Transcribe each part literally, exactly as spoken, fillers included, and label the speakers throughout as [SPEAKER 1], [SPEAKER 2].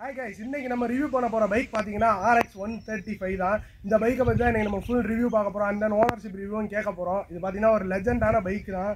[SPEAKER 1] Hi guys, இன்னைக்கு நம்ம review பண்ண போற பைக் பாத்தீங்கன்னா R X one thirty-five தான். இந்த பைக்கை பத்தி தான் இன்னைக்கு நம்ம ஃபுல் ரிவ்யூ பார்க்க போறோம். அந்த ஓனர்ஷிப் ரிவ்யூவும் கேட்க போறோம். இது பாத்தீங்கன்னா ஒரு லெஜெண்டான பைக் தான்.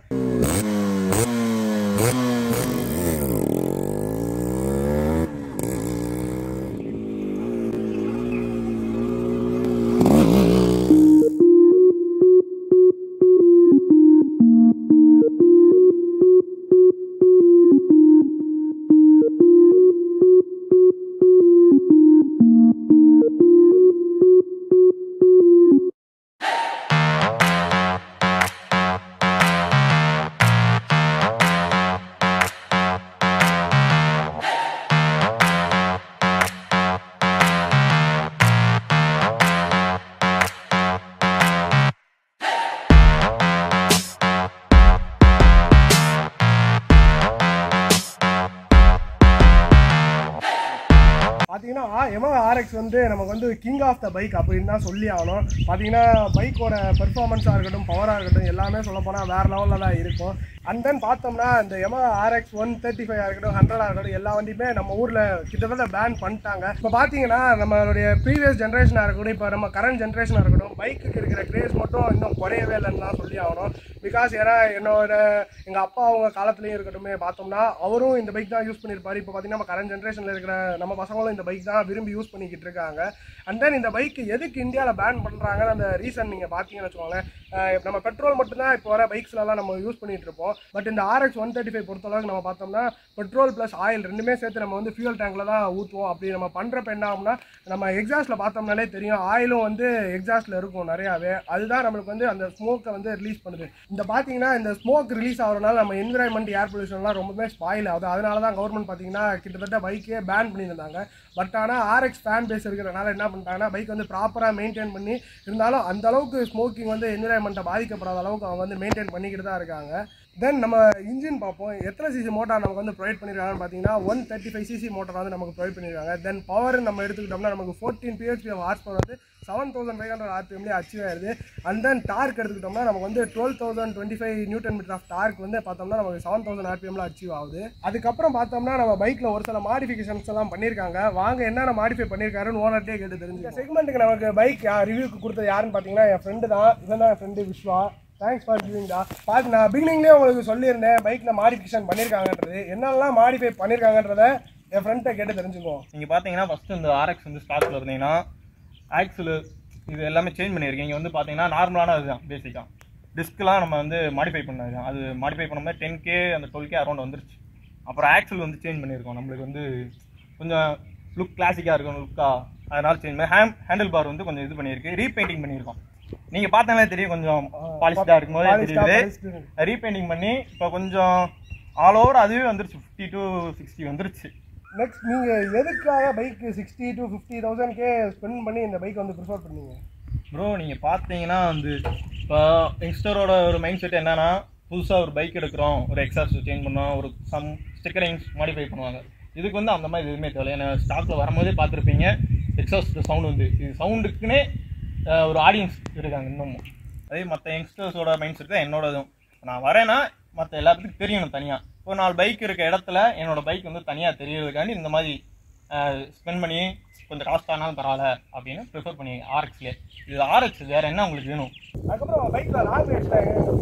[SPEAKER 1] பார்த்தீங்கன்னா Yamaha R X வந்து நமக்கு வந்து கிங் ஆஃப் த பைக் அப்படின்னு தான் சொல்லி ஆகணும். பார்த்தீங்கன்னா பைக்கோட பெர்ஃபார்மன்ஸாக இருக்கட்டும், பவராக இருக்கட்டும், எல்லாமே சொல்லப்போனால் வேறு லெவலில் தான் இருக்கும். அண்ட் தென் பார்த்தோம்னா இந்த Yamaha R X one thirty-five இருக்கட்டும், ஹண்ட்ரடாக இருக்கட்டும், எல்லா வண்டியுமே நம்ம ஊரில் கிட்டத்தட்ட பேன் பண்ணிட்டாங்க. இப்போ பார்த்தீங்கன்னா நம்மளுடைய ப்ரீவியஸ் ஜென்ரேஷனாக இருக்கட்டும், இப்போ நம்ம கரண்ட் ஜென்ரேஷனாக இருக்கட்டும், பைக்குக்கு இருக்கிற கிரேஸ் மட்டும் இன்னும் குறையவே இல்லைன்னு தான் சொல்லி ஆகணும். பிகாஸ் ஏன்னா என்னோட எங்கள் அப்பா அவங்க காலத்துலேயும் இருக்கட்டுமே பார்த்தோம்னா அவரும் இந்த பைக் தான் யூஸ் பண்ணியிருப்பார். இப்போ பார்த்தீங்கன்னா நம்ம கரண்ட் ஜென்ரேஷனில் இருக்கிற நம்ம பசங்களும் இந்த பைக் தான் விரும்பி யூஸ் பண்ணிக்கிட்டு இருக்காங்க. அண்ட் தென் இந்த பைக் எதுக்கு இந்தியாவில் பேன் பண்ணுறாங்கன்னு அந்த ரீசன் நீங்கள் பார்த்தீங்கன்னு வச்சுக்கோங்களேன். நம்ம பெட்ரோல் மட்டும்தான் இப்போ வர பைக்ஸ்லாம் நம்ம யூஸ் பண்ணிட்டு இருப்போம். பட் இந்த R X one thirty-five பொறுத்தளவுக்கு நம்ம பார்த்தோம்னா பெட்ரோல் ப்ளஸ் ஆயில் ரெண்டுமே சேர்த்து நம்ம வந்து ஃபியூல் டேங்கில் தான் ஊற்றுவோம். அப்படி நம்ம பண்ணுறப்ப என்ன ஆகும்னா நம்ம எக்ஸாஸ்ட்டில் பார்த்தோம்னாலே தெரியும், ஆயிலும் வந்து எக்ஸாஸ்ட்டில் இருக்கும் நிறையாவே. அதுதான் நம்மளுக்கு வந்து அந்த ஸ்மோக்கை வந்து ரிலீஸ் பண்ணுது. இந்த பார்த்தீங்கன்னா இந்த ஸ்மோக் ரிலீஸ் ஆகிறதுனால நம்ம என்விரான்மெண்ட் ஏர் பொல்யூஷன்லாம் ரொம்பவே ஸ்பாயில் ஆகுது. அதனால தான் கவர்மெண்ட் பார்த்தீங்கன்னா கிட்டத்தட்ட பைக்கே பேன் பண்ணியிருந்தாங்க. பட் ஆனால் R X ஃபேன் பேஸ் இருக்கிறனால என்ன பண்ணிட்டாங்கன்னா பைக் வந்து ப்ராப்பராக மெயின்டைன் பண்ணி இருந்தாலும் அந்த அளவுக்கு ஸ்மோக்கிங் வந்து என்விரான்மெண்ட்டை பாதிக்கப்படாத அளவுக்கு அவங்க வந்து மெயின்டைன் பண்ணிக்கிட்டு தான் இருக்காங்க. தென் நம்ம இன்ஜின் பார்ப்போம். எத்தனை சிசி மோட்டார் நமக்கு வந்து ப்ரொவைட் பண்ணியிருக்காங்கன்னு பார்த்தீங்கன்னா one thirty five CC motor வந்து நமக்கு ப்ரொவைட் பண்ணியிருக்காங்க. தென் பவர் நம்ம எடுத்துக்கிட்டோம்னா நமக்கு ஃபோர்டீன் பிஹெச்பி ஹார்ஸ் பவர் வந்து செவன் தௌசண்ட் ஃபைவ் ஹண்ட்ரட் ஆர்பிஎம்லேயே அச்சீவ் ஆயிருது. அண்ட் தென் டார்க் எடுத்துக்கிட்டோம்னா நமக்கு வந்து twelve thousand twenty five newton meter of torque வந்து பார்த்தோம்னா நமக்கு செவன் தௌசண்ட் ஆர்பிஎம்ல அச்சீவ் ஆகுது. அதுக்கப்புறம் பார்த்தோம்னா நம்ம பைக்கில் ஒரு சில மாடிஃபிகேஷன்ஸ் எல்லாம் பண்ணியிருக்காங்க. வாங்க என்னென்ன மாடிஃபை பண்ணியிருக்காருன்னு ஓனர்ட்டே கேட்டு தெரிஞ்சு. இந்த செக்மெண்ட்டுக்கு நமக்கு பைக் ரிவ்யூக்கு கொடுத்தது யாருன்னு பார்த்தீங்கன்னா என் ஃப்ரெண்டு தான். இவன் தான் என் friend Viswa. Thanks for giving டா. பார்த்து நான் பிகினிங்லேயே உங்களுக்கு சொல்லியிருந்தேன் பைக்கில் மாடிஃபிகேஷன் பண்ணியிருக்காங்கன்றது. என்னெல்லாம் மாடிஃபை பண்ணியிருக்காங்கன்றத என் ஃப்ரெண்ட்டை கேட்டு தெரிஞ்சுக்குவோம்.
[SPEAKER 2] நீங்கள் பார்த்தீங்கன்னா ஃபஸ்ட்டு இந்த R X வந்து ஸ்டாக்கில் இருந்தீங்கன்னா ஆக்சுவலு இது எல்லாமே சேஞ்ச் பண்ணியிருக்கீங்க. இங்கே வந்து பார்த்தீங்கன்னா நார்மலான இதுதான் பேசிக்காக. டிஸ்க்லாம் நம்ம வந்து மாடிஃபை பண்ணது அது மாடிஃபை பண்ணும்போது டென் கே அந்த டுவெல் கே அரௌண்ட் வந்துருச்சு. அப்புறம் ஆக்சுவல் வந்து சேஞ்ச் பண்ணியிருக்கோம். நம்மளுக்கு வந்து கொஞ்சம் லுக் கிளாசிக்காக இருக்கும் லுக்காக, அதனால சேஞ்ச் பண்ணி ஹேம் ஹேண்டில் பார் வந்து கொஞ்சம் இது பண்ணியிருக்கு. ரீபெயிண்டிங் பண்ணியிருக்கோம். நீங்க பார்த்தாலே தெரியும் கொஞ்சம் பாலிஷ்டா இருக்கும்போது தெரியுது. ரீபெயிண்டிங் பண்ணி இப்போ கொஞ்சம் ஆல் ஓவர் அதுவே வந்துருச்சு. ஃபிஃப்டி டு சிக்ஸ்டி வந்துருச்சு.
[SPEAKER 1] நெக்ஸ்ட் நீங்கள் எதுக்காக பைக்கு sixty to fifty thousand K spend பண்ணி இந்த பைக் வந்து ப்ரிஃபர் பண்ணீங்க
[SPEAKER 2] ப்ரோ? நீங்கள் பார்த்தீங்கன்னா வந்து இப்போ யங்ஸ்டரோட ஒரு மைண்ட் செட் என்னன்னா புதுசாக ஒரு பைக் எடுக்கிறோம், ஒரு எக்ஸாஸ்ட் சேஞ்ச் பண்ணோம், ஒரு சம் ஸ்டிக்கரிங்ஸ் மாடிஃபை பண்ணுவாங்க. இதுக்கு வந்து அந்த மாதிரி எதுவுமே தேவை. ஏன்னா ஸ்டாக்கில் வரும்போதே பார்த்துருப்பீங்க எக்ஸாஸ்ட் சவுண்ட் வந்து இது சவுண்டுக்குன்னே ஒரு ஆடியன்ஸ் இருக்காங்க இன்னமும். அதே மற்ற யங்ஸ்டர்ஸோட மைண்ட் செட் தான் என்னோடதும். நான் வரேன்னா மற்ற எல்லாத்துக்கும் தெரியணும் தனியாக. இப்போ நாலு பைக் இருக்க இடத்துல என்னோடய பைக் வந்து தனியாக தெரியறதுக்காண்டி இந்த மாதிரி ஸ்பெண்ட் பண்ணி கொஞ்சம் காஸ்ட் ஆனாலும் பரவாயில்ல அப்படின்னு ப்ரிஃபர் பண்ணி R Xலேயே. இது R X வேறு என்ன உங்களுக்கு வேணும்?
[SPEAKER 1] அதுக்கப்புறம் பைக்கில் லாங் ரைட்ஸில்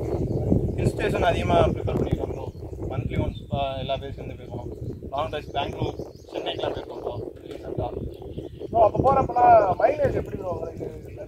[SPEAKER 2] ஹில் ஸ்டேஷன் அதிகமாக ப்ரிஃபர் பண்ணியிருக்காங்க. மந்த்லி ஒன்ஸ் எல்லா பேரும் சேர்ந்து போயிருக்கோம். லாங் ரைட்ஸ் பெங்களூர், சென்னைக்கெலாம் போயிருக்கோம் ரீசெண்டாக.
[SPEAKER 1] ஸோ அப்போ போகிறப்பெல்லாம் மைலேஜ் எப்படி ப்ரோ உங்களுக்கு?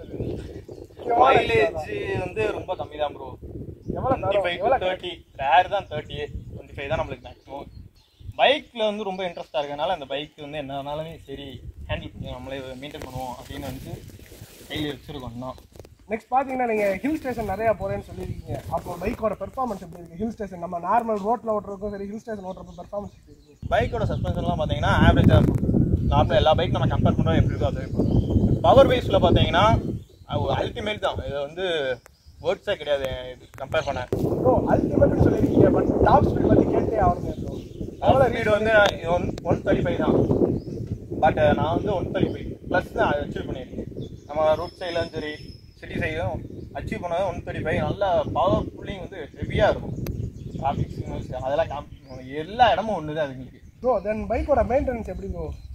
[SPEAKER 2] மைலேஜ் வந்து ரொம்ப கம்மி தான் ப்ரோ.
[SPEAKER 1] எவ்வளோ
[SPEAKER 2] twenty five to thirty rare தான். தேர்ட்டி டுவெண்ட்டி ஃபைவ் தான் நம்மளுக்கு மேக்ஸிமம். பைக்கில் வந்து ரொம்ப இன்ட்ரெஸ்ட்டாக இருக்கனால அந்த பைக் வந்து என்னன்னாலுமே சரி ஹேண்டில் பண்ணி நம்மளே மெயின்டைன் பண்ணுவோம் அப்படின்னு வந்து கையில் வச்சுருக்கோம் இன்னும்.
[SPEAKER 1] நெக்ஸ்ட் பார்த்தீங்கன்னா நீங்கள் ஹில் ஸ்டேஷன் நிறையா போகிறேன்னு சொல்லியிருக்கீங்க. அப்போ பைக்கோட பெர்ஃபார்மன்ஸ் எப்படி இருக்குது? ஹில் ஸ்டேஷன் நம்ம நார்மல் ரோட்டில் ஓட்டுறதுக்கும் சரி, ஹில் ஸ்டேஷன் ஓட்டுறப்போ பெர்ஃபார்மன்ஸ் எப்படி இருக்குது?
[SPEAKER 2] பைக்கோட சஸ்பென்ஷன்லாம் பார்த்தீங்கன்னா ஆவரேஜாக இருக்கும். நார்மல் எல்லா பைக் நம்ம கம்பேர் பண்ணுறோம் எப்படி இருக்கோ அதே இருக்கும். பவர் வைஸில் பார்த்தீங்கன்னா அல்டிமேட் தான். இது வந்து வேர்ட்ஸே கிடையாது இது கம்பேர் பண்ண.
[SPEAKER 1] ப்ரோ அல்டிமேட்னு சொல்லியிருக்கீங்க, பட் டாப் ஸ்பீட் பற்றி கேட்டே ஆகுங்க.
[SPEAKER 2] எவ்வளோ ஸ்பீடு வந்து ஒன் ஒன் தேர்ட்டி ஃபைவ் தான். பட் நான் வந்து ஒன் தேர்ட்டி ஃபைவ் ப்ளஸ் தான் அச்சீவ் பண்ணியிருக்கேன். நம்ம ரூட் சைட்லும் சரி சிட்டி சைடும் அச்சீவ் பண்ணது ஒன் தேர்ட்டி ஃபைவ். நல்ல பவர் ஃபுல்லிங் வந்து ஹெவியாக இருக்கும். டிராஃபிக் சிக்னல்ஸ் அதெல்லாம் காம் எல்லா இடமும் ஒன்று தான் அதுங்களுக்கு.
[SPEAKER 1] ப்ரோ தென் பைக்கோட மெயின்டெனன்ஸ் எப்படி ப்ரோ?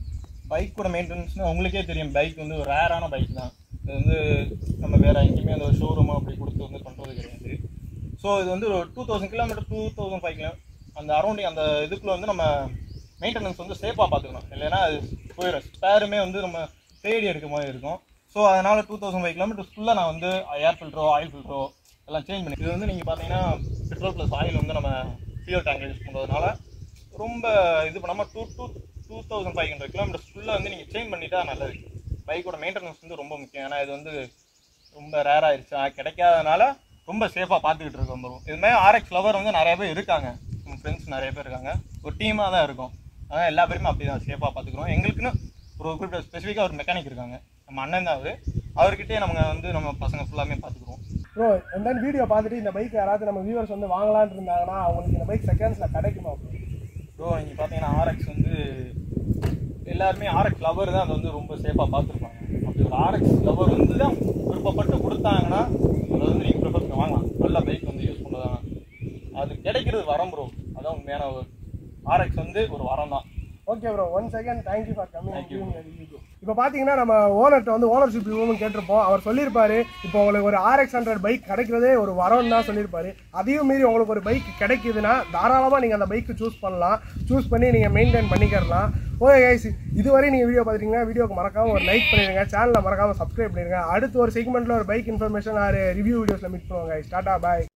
[SPEAKER 2] பைக்கோட மெயின்டெனன்ஸ்னால் உங்களுக்கே தெரியும், பைக் வந்து ஒரு ரேரான பைக் தான். இது வந்து நம்ம வேறு எங்கேயுமே அந்த ஷோரூமாக அப்படி கொடுத்து வந்து பண்ணுறது கிடையாது. ஸோ இது வந்து ஒரு two thousand kilometre two thousand five kilo அந்த அரௌண்டிங் அந்த இதுக்குள்ளே வந்து நம்ம மெயின்டெனன்ஸ் வந்து சேஃபாக பார்த்துக்கணும். இல்லைன்னா அது போயிடும், ஸ்பேருமே வந்து நம்ம தேடி எடுக்க மாதிரி இருக்கும். ஸோ அதனால் டூ தௌசண்ட் ஃபைவ் கிலோமீட்டர்ஸ் ஃபுல்லாக நான் வந்து ஏர் ஃபில்ட்ரோ ஆயில் ஃபில்ட்ரோ எல்லாம் சேஞ்ச் பண்ணி, இது வந்து நீங்கள் பார்த்தீங்கன்னா பெட்ரோல் ப்ளஸ் ஆயில் வந்து நம்ம ஃபியூல் டேங்க் யூஸ் பண்ணுறதுனால ரொம்ப இது பண்ணாமல் two two two thousand five hundred kilometres ஃபுல்லாக வந்து நீங்கள் சேஞ்ச் பண்ணிட்டா நல்லது. பைக்கோட மெயின்டெனன்ஸ் வந்து ரொம்ப முக்கியம். ஏன்னா இது வந்து ரொம்ப ரேர் ஆயிடுச்சா கிடைக்காதனால ரொம்ப சேஃபாக பார்த்துக்கிட்டு இருக்கோம் ப்ரோ. இதுமாதிரி ஆர்எக்ஸ் லவர் வந்து நிறைய பேர் இருக்காங்க, நம்ம ஃப்ரெண்ட்ஸ் நிறைய பேர் இருக்காங்க, ஒரு டீமாக தான் இருக்கும். அதனால் எல்லா பேருமே அப்படி தான் சேஃபாக பார்த்துக்குறோம். எங்களுக்குன்னு ஒரு குறிப்பிட்ட ஸ்பெசிஃபிக்காக ஒரு மெக்கானிக் இருக்காங்க, நம்ம அண்ணன் தான் அவர், அவர்கிட்டே நம்ம வந்து நம்ம பசங்க ஃபுல்லாமே பார்த்துக்குறோம்.
[SPEAKER 1] ப்ரோ இந்த வீடியோ பார்த்துட்டு இந்த பைக் யாராவது நம்ம வியூவர்ஸ் வந்து வாங்கலான்னு இருந்தாங்கன்னா அவங்களுக்கு இந்த பைக் செகண்ட்ஸில் கிடைக்குமா
[SPEAKER 2] ப்ரோ? நீங்கள் பார்த்தீங்கன்னா ஆர்எக்ஸ் வந்து எல்லாருமே ஆர்எக்ஸ் லவர் தான் அதை வந்து ரொம்ப சேஃபாக பார்த்துருப்பாங்க. அப்படி ஒரு ஆர்எக்ஸ் லவர் வந்து தான் விருப்பப்பட்டு கொடுத்தாங்கன்னா அதை வந்து நீங்கள் ப்ரிஃபர் பண்ணி வாங்கலாம். நல்ல பைக் வந்து யூஸ் பண்ணுறதாங்க, அது கிடைக்கிறது வரம் ப்ரோ. அதான் உண்மையான ஒரு ஆர்எக்ஸ் வந்து ஒரு வரம் தான்.
[SPEAKER 1] Okay bro, one second thank you for coming. இப்போ பார்த்தீங்கன்னா நம்ம ஓனர்கிட்ட வந்து ஓனர்ஷிப் ரிவ்யூவும் கேட்டிருப்போம். அவர் சொல்லியிருப்பாரு இப்போ உங்களுக்கு ஒரு ஆர்எக்ஸ் ஹண்ட்ரட் பைக் கிடைக்கிறதே ஒரு வரம் தான் சொல்லியிருப்பாரு. அதையும் மீறி உங்களுக்கு ஒரு பைக் கிடைக்குதுன்னா தாராளமாக நீங்கள் அந்த பைக்கு சூஸ் பண்ணலாம், சூஸ் பண்ணி நீங்கள் மெயின்டைன் பண்ணிக்கிறலாம். ஓகே கைஸ், இதுவரை நீங்கள் வீடியோ பார்த்துட்டீங்கன்னா வீடியோக்கு மறக்காமல் ஒரு லைக் பண்ணிடுங்க, சேனலில் மறக்காமல் சப்ஸ்கிரைப் பண்ணிடுங்க. அடுத்து ஒரு செக்மெண்ட்டில் ஒரு பைக் இன்ஃபர்மேஷன் ஆர் ரிவ்யூ வீடியோஸில் மீட் பண்ணுவாங்க. டாடா பாய்.